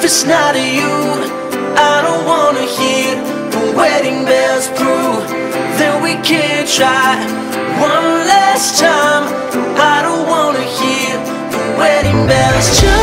it's not you, I don't wanna hear the wedding bells through. Then we can try one last time. I don't wanna hear the wedding bells chime.